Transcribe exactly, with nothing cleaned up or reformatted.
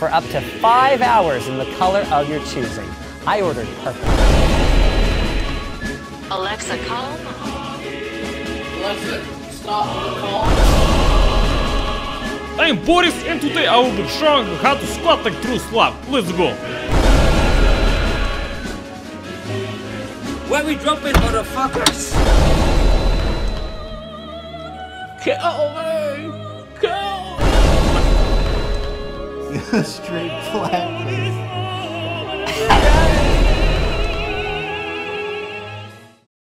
for up to five hours in the color of your choosing. I ordered purple. Alexa, calm. Alexa, stop the call. I'm Boris, and today I will be showing you how to squat like true Slav. Let's go. Where we dropping, motherfuckers? Kill me! Kill me! Straight flat.